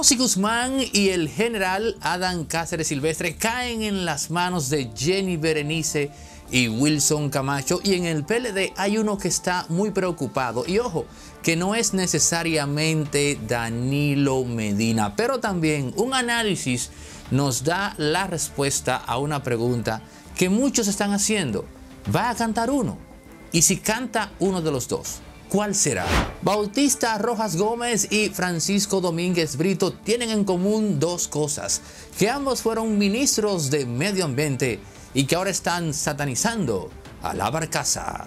Rosy Guzmán y el general Adán Cáceres Silvestre caen en las manos de Jenny Berenice y Wilson Camacho, y en el PLD hay uno que está muy preocupado, y ojo, que no es necesariamente Danilo Medina, pero también un análisis nos da la respuesta a una pregunta que muchos están haciendo. ¿Va a cantar uno? Y si canta uno de los dos, ¿cuál será? Bautista Rojas Gómez y Francisco Domínguez Brito tienen en común dos cosas: que ambos fueron ministros de Medio Ambiente y que ahora están satanizando a la barcaza.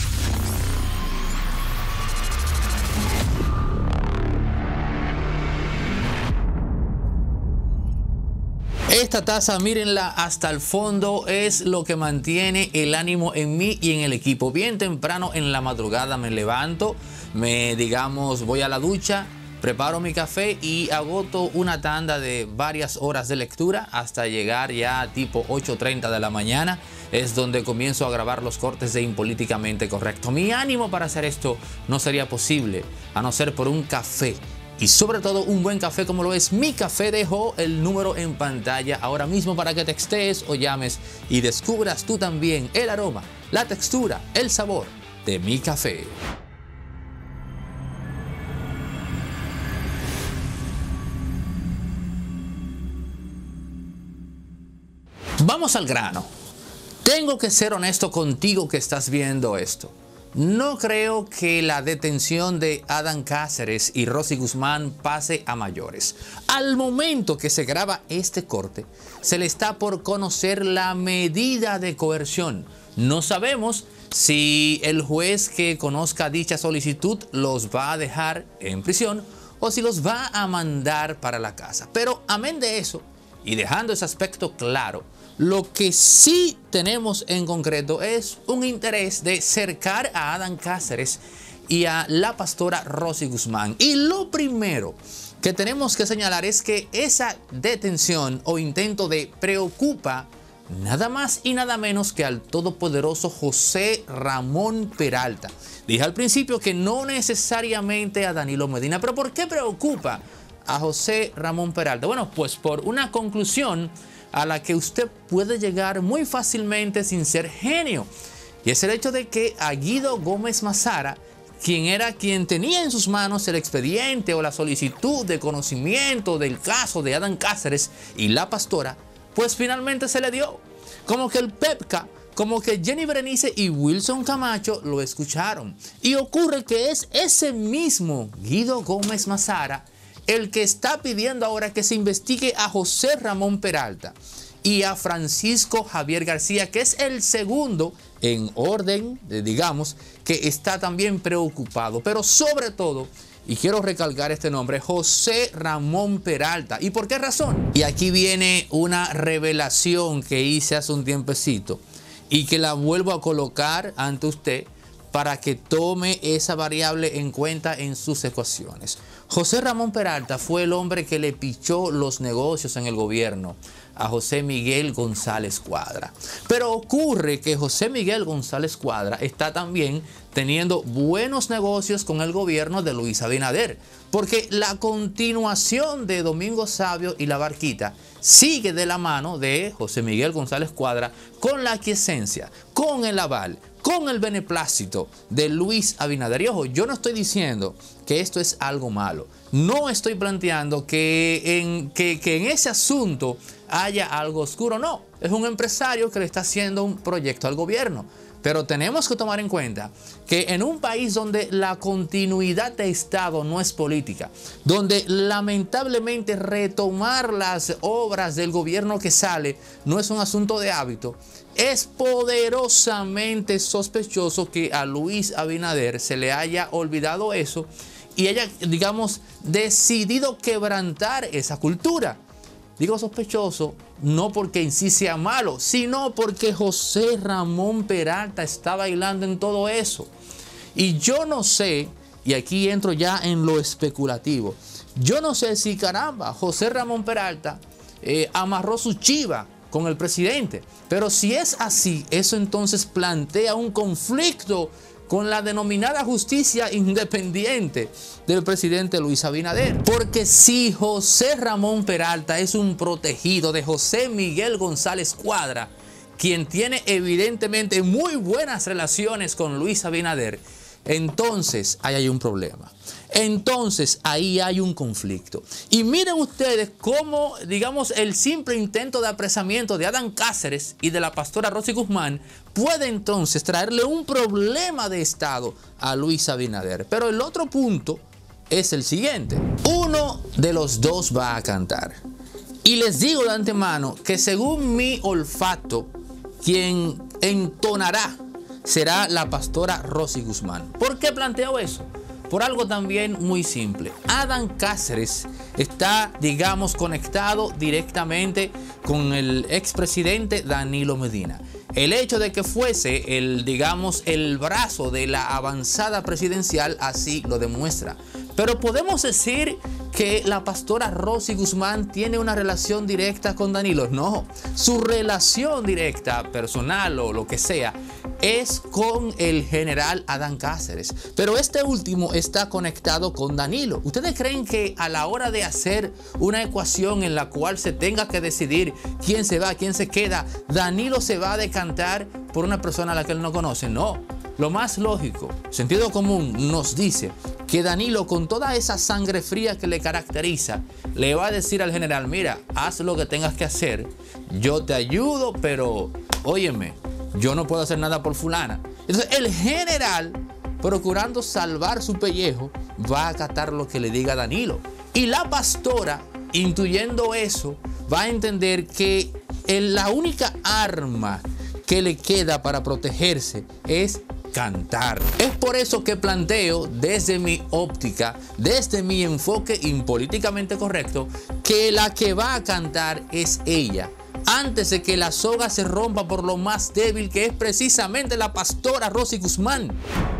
Esta taza, mírenla hasta el fondo, es lo que mantiene el ánimo en mí y en el equipo. Bien temprano en la madrugada me levanto, voy a la ducha, preparo mi café y agoto una tanda de varias horas de lectura hasta llegar ya tipo 8:30 de la mañana. Es donde comienzo a grabar los cortes de Impolíticamente Correcto. Mi ánimo para hacer esto no sería posible a no ser por un café. Y sobre todo un buen café como lo es Mi Café. Dejo el número en pantalla ahora mismo para que textees o llames y descubras tú también el aroma, la textura, el sabor de Mi Café. Vamos al grano. Tengo que ser honesto contigo que estás viendo esto. No creo que la detención de Adán Cáceres y Rosy Guzmán pase a mayores. Al momento que se graba este corte, se le está por conocer la medida de coerción. No sabemos si el juez que conozca dicha solicitud los va a dejar en prisión o si los va a mandar para la casa. Pero amén de eso, y dejando ese aspecto claro, lo que sí tenemos en concreto es un interés de cercar a Adán Cáceres y a la pastora Rosy Guzmán. Y lo primero que tenemos que señalar es que esa detención o intento de preocupa nada más y nada menos que al todopoderoso José Ramón Peralta. Dije al principio que no necesariamente a Danilo Medina, pero ¿por qué preocupa a José Ramón Peralta? Bueno, pues por una conclusión a la que usted puede llegar muy fácilmente sin ser genio. Y es el hecho de que a Guido Gómez Mazara, quien tenía en sus manos el expediente o la solicitud de conocimiento del caso de Adán Cáceres y la pastora, pues finalmente se le dio. Como que el PEPCA, como que Jenny Berenice y Wilson Camacho lo escucharon. Y ocurre que es ese mismo Guido Gómez Mazara el que está pidiendo ahora que se investigue a José Ramón Peralta y a Francisco Javier García, que es el segundo en orden, digamos, que está también preocupado. Pero sobre todo, y quiero recalcar este nombre, José Ramón Peralta. ¿Y por qué razón? Y aquí viene una revelación que hice hace un tiempecito y que la vuelvo a colocar ante usted para que tome esa variable en cuenta en sus ecuaciones. José Ramón Peralta fue el hombre que le pichó los negocios en el gobierno a José Miguel González Cuadra. Pero ocurre que José Miguel González Cuadra está también teniendo buenos negocios con el gobierno de Luis Abinader, porque la continuación de Domingo Savio y la Barquita sigue de la mano de José Miguel González Cuadra con la aquiescencia, con el aval, con el beneplácito de Luis Abinader. Y ojo, yo no estoy diciendo que esto es algo malo. No estoy planteando que en ese asunto haya algo oscuro. No, es un empresario que le está haciendo un proyecto al gobierno. Pero tenemos que tomar en cuenta que en un país donde la continuidad de Estado no es política, donde lamentablemente retomar las obras del gobierno que sale no es un asunto de hábito, es poderosamente sospechoso que a Luis Abinader se le haya olvidado eso y haya, digamos, decidido quebrantar esa cultura. Digo sospechoso no porque en sí sea malo, sino porque José Ramón Peralta está bailando en todo eso. Y yo no sé, y aquí entro ya en lo especulativo, yo no sé si caramba, José Ramón Peralta amarró su chiva con el presidente. Pero si es así, eso entonces plantea un conflicto con la denominada justicia independiente del presidente Luis Abinader. Porque si José Ramón Peralta es un protegido de José Miguel González Cuadra, quien tiene evidentemente muy buenas relaciones con Luis Abinader, entonces ahí hay un problema. Entonces ahí hay un conflicto. Y miren ustedes cómo, digamos, el simple intento de apresamiento de Adán Cáceres y de la pastora Rosy Guzmán puede entonces traerle un problema de Estado a Luis Abinader. Pero el otro punto es el siguiente. Uno de los dos va a cantar. Y les digo de antemano que según mi olfato, quien entonará será la pastora Rosy Guzmán. ¿Por qué planteo eso? Por algo también muy simple. Adán Cáceres está, digamos, conectado directamente con el expresidente Danilo Medina. El hecho de que fuese digamos, el brazo de la avanzada presidencial así lo demuestra. Pero podemos decir que la pastora Rosy Guzmán tiene una relación directa con Danilo. No, su relación directa, personal o lo que sea, es con el general Adán Cáceres. Pero este último está conectado con Danilo. ¿Ustedes creen que a la hora de hacer una ecuación en la cual se tenga que decidir quién se va, quién se queda, Danilo se va a decantar por una persona a la que él no conoce? No. Lo más lógico, sentido común, nos dice que Danilo, con toda esa sangre fría que le caracteriza, le va a decir al general: mira, haz lo que tengas que hacer, yo te ayudo, pero óyeme, yo no puedo hacer nada por fulana. Entonces el general, procurando salvar su pellejo, va a acatar lo que le diga Danilo. Y la pastora, intuyendo eso, va a entender que la única arma que le queda para protegerse es cantar. Es por eso que planteo desde mi óptica, desde mi enfoque impolíticamente correcto, que la que va a cantar es ella, antes de que la soga se rompa por lo más débil, que es precisamente la pastora Rosy Guzmán.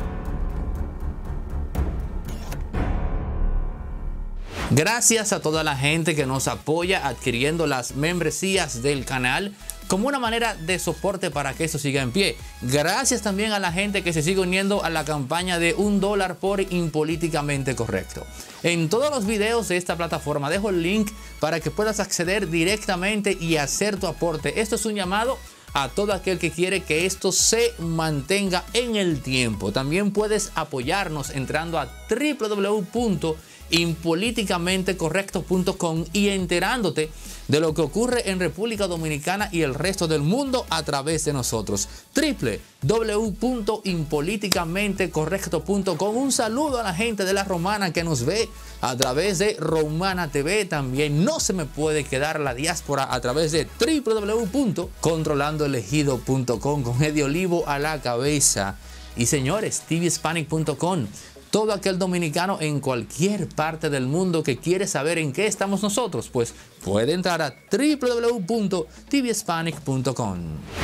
Gracias a toda la gente que nos apoya adquiriendo las membresías del canal como una manera de soporte para que esto siga en pie. Gracias también a la gente que se sigue uniendo a la campaña de $1 por Impolíticamente Correcto. En todos los videos de esta plataforma dejo el link para que puedas acceder directamente y hacer tu aporte. Esto es un llamado a todo aquel que quiere que esto se mantenga en el tiempo. También puedes apoyarnos entrando a www.impoliticamentecorrecto.com y enterándote de lo que ocurre en República Dominicana y el resto del mundo a través de nosotros. www.impoliticamentecorrecto.com. Un saludo a la gente de La Romana que nos ve a través de Romana TV. También no se me puede quedar la diáspora a través de www.controlandoelegido.com con Eddie Olivo a la cabeza. Y señores, tvhispanic.com. Todo aquel dominicano en cualquier parte del mundo que quiere saber en qué estamos nosotros, pues puede entrar a www.tvhispanic.com.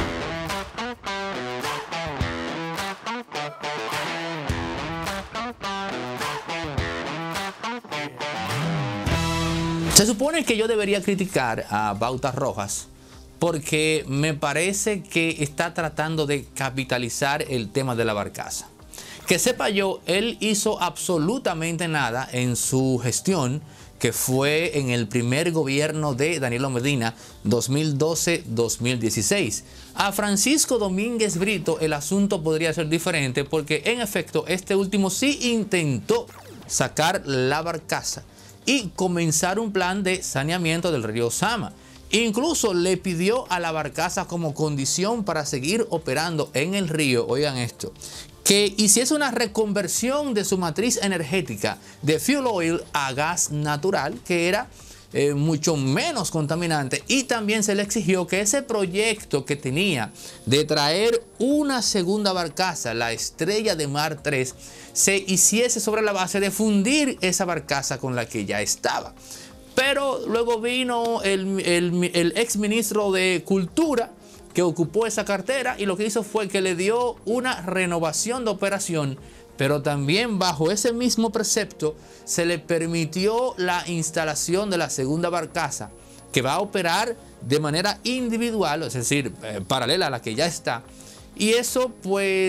Se supone que yo debería criticar a Bautas Rojas porque me parece que está tratando de capitalizar el tema de la barcaza. Que sepa yo, él hizo absolutamente nada en su gestión, que fue en el primer gobierno de Danilo Medina, 2012-2016. A Francisco Domínguez Brito el asunto podría ser diferente porque en efecto este último sí intentó sacar la barcaza y comenzar un plan de saneamiento del río Sama. Incluso le pidió a la barcaza como condición para seguir operando en el río, oigan esto, que hiciese una reconversión de su matriz energética de fuel oil a gas natural, que era mucho menos contaminante, y también se le exigió que ese proyecto que tenía de traer una segunda barcaza, la Estrella de Mar 3, se hiciese sobre la base de fundir esa barcaza con la que ya estaba. Pero luego vino el ex ministro de Cultura, que ocupó esa cartera, y lo que hizo fue que le dio una renovación de operación, pero también bajo ese mismo precepto se le permitió la instalación de la segunda barcaza, que va a operar de manera individual, es decir, paralela a la que ya está. Y eso pues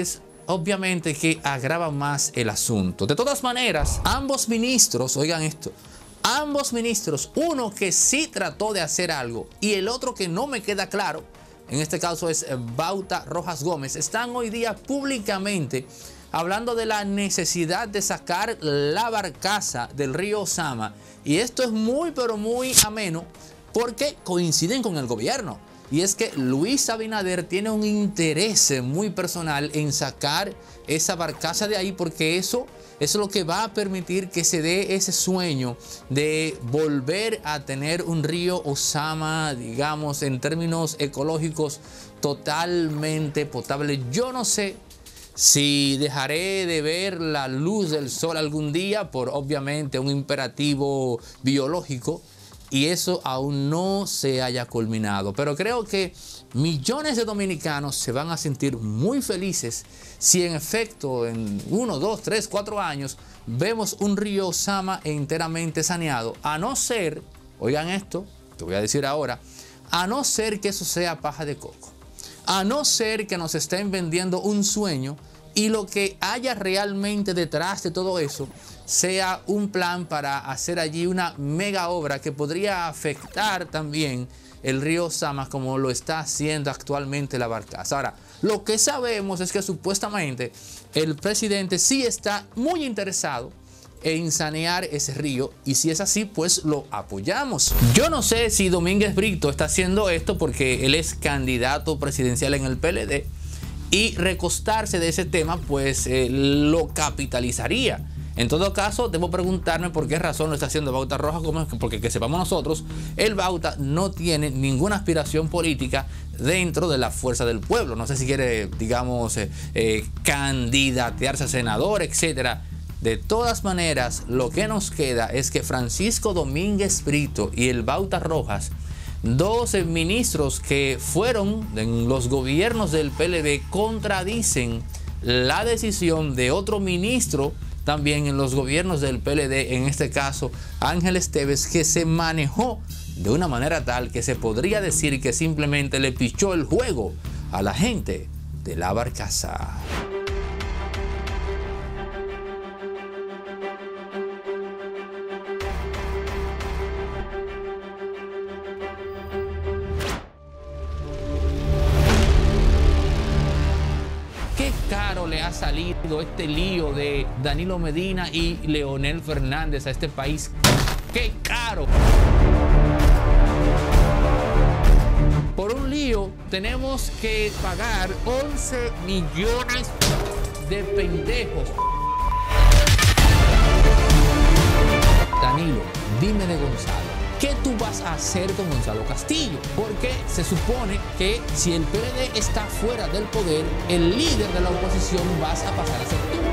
obviamente que agrava más el asunto. De todas maneras, ambos ministros, oigan esto, ambos ministros, uno que sí trató de hacer algo y el otro que no me queda claro, en este caso es Bauta Rojas Gómez, están hoy día públicamente hablando de la necesidad de sacar la barcaza del río Osama. Y esto es muy, pero muy ameno porque coinciden con el gobierno. Y es que Luis Abinader tiene un interés muy personal en sacar esa barcaza de ahí, porque eso es lo que va a permitir que se dé ese sueño de volver a tener un río Osama, digamos, en términos ecológicos, totalmente potable. Yo no sé si dejaré de ver la luz del sol algún día por obviamente un imperativo biológico, y eso aún no se haya culminado. Pero creo que millones de dominicanos se van a sentir muy felices si en efecto en 1, 2, 3, 4 años vemos un río Osama enteramente saneado. A no ser, oigan esto, te voy a decir ahora, a no ser que eso sea paja de coco. A no ser que nos estén vendiendo un sueño y lo que haya realmente detrás de todo eso sea un plan para hacer allí una mega obra que podría afectar también el río Osama como lo está haciendo actualmente la barcaza. Ahora, lo que sabemos es que supuestamente el presidente sí está muy interesado en sanear ese río, y si es así, pues lo apoyamos. Yo no sé si Domínguez Brito está haciendo esto porque él es candidato presidencial en el PLD y recostarse de ese tema pues lo capitalizaría. En todo caso, debo preguntarme por qué razón lo está haciendo Bauta Rojas Gómez, porque que sepamos nosotros, el Bauta no tiene ninguna aspiración política dentro de la fuerza del pueblo. No sé si quiere, digamos, candidatearse a senador, etcétera. De todas maneras, lo que nos queda es que Francisco Domínguez Brito y el Bauta Rojas, dos ministros que fueron en los gobiernos del PLD, contradicen la decisión de otro ministro también en los gobiernos del PLD, en este caso Ángel Esteves, que se manejó de una manera tal que se podría decir que simplemente le pichó el juego a la gente de la barcaza. Qué caro le ha salido este lío de Danilo Medina y Leonel Fernández a este país. ¡Qué caro! Por un lío tenemos que pagar 11 millones de pendejos. Danilo, dime de Gonzalo, ¿qué tú vas a hacer con Gonzalo Castillo? Porque se supone que si el PLD está fuera del poder, el líder de la oposición vas a pasar a ser tú.